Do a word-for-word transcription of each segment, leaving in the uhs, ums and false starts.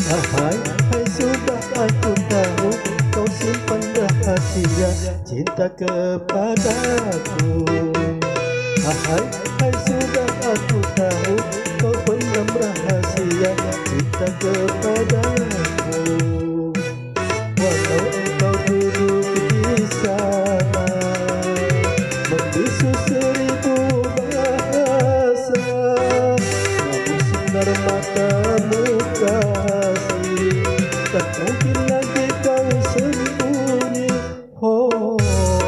Hai, hai sudah aku tahu kau simpan rahasia cinta kepadaku. Hai, hai sudah aku tahu kau pendam rahasia cinta kepadaku. Walau engkau duduk di sana membisu seribu bahasa, namun sinar matamu kasih tak mungkin lagi kau sembunyi. Oh,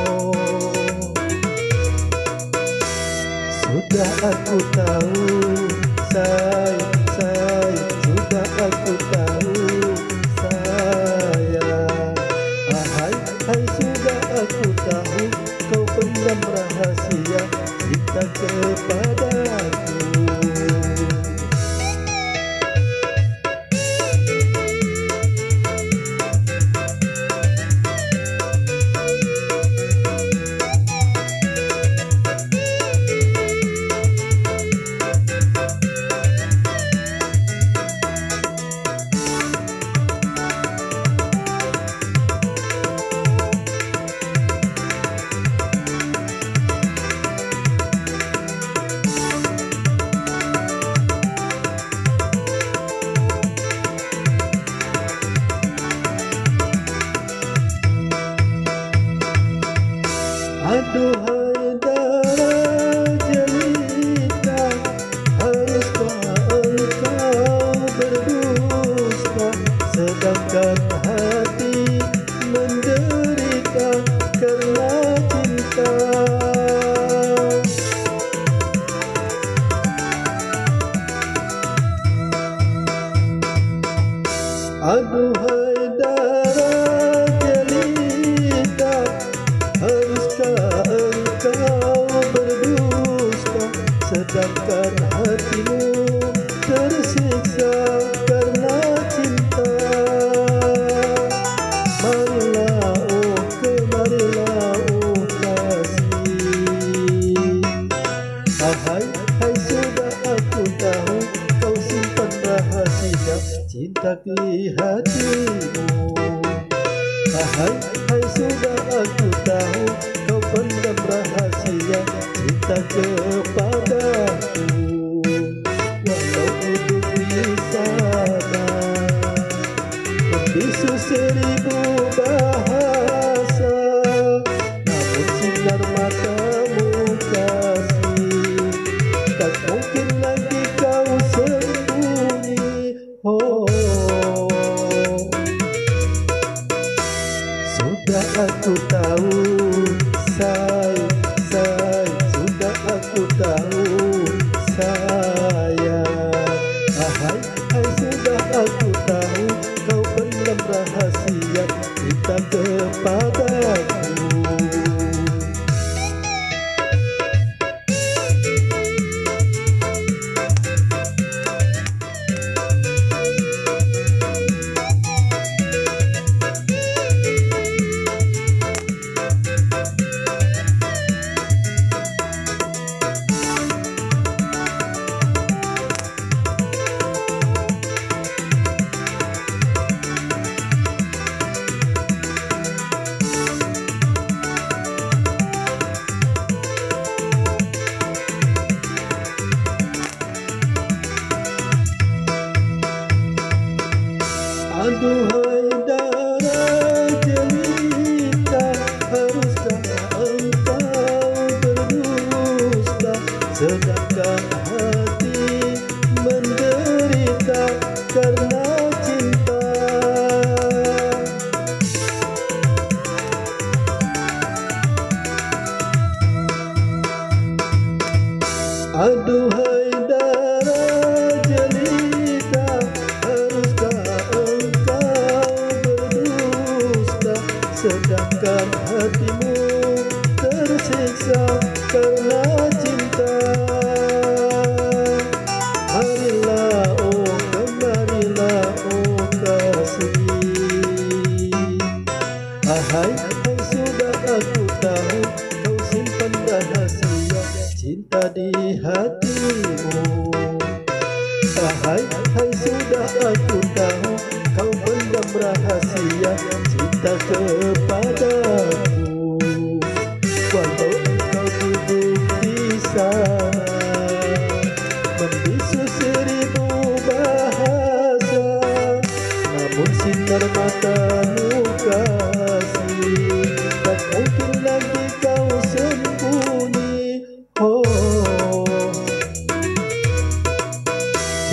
sudah aku tahu, sayang, sayang, sudah aku tahu, sayang. Hai, hai, sudah aku tahu kau pendam rahasia cinta kepadaku. Aduhai darah jelita, haruskah engkau berdusta, sedangkan hati menderita kerana cinta. Aduhai darah jelita, haruskah engkau berdusta, sedangkan hatimu tersiksa karena cinta. Marilah oh kemarilah oh kasih. Hai, hai sudah aku tahu kau simpan rahasia cinta di hatimu. Hai, hai sudah aku tahu kau pendam rahasia cinta kepadaku. Walau duduk di sana membisu seribu bahasa, namun sinar matamu kasih tak mungkin lagi kau sembunyi. Oh, sudah aku tahu, sayang, sayang, sudah aku tahu, sayang. Hai, hai, sudah aku tahu kau pendam rahasia cinta kepadaku. Aduhai darah jelita, haruskah engkau berdusta, sedangkan hati menderita karena cinta. Aduhai darah jelita, haruskah engkau berdusta, sedangkan hatimu tersiksa karena cinta. Marilah oh kemarilah oh kasih. Hai, hai sudah aku tahu kau simpan rahasia cinta di hatimu. Hai, hai sudah aku tahu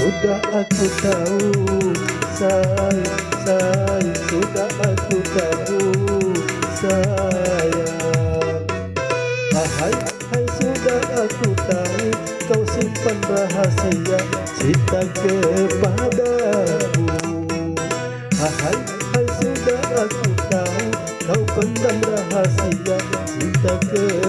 sudah aku tahu, sayang, sayang, sudah aku tahu, sayang. Hai, hai, sudah aku tahu, kau simpan rahasia cinta kepadaku. Hai, hai, sudah aku tahu, kau pendam rahasia cinta kepadaku.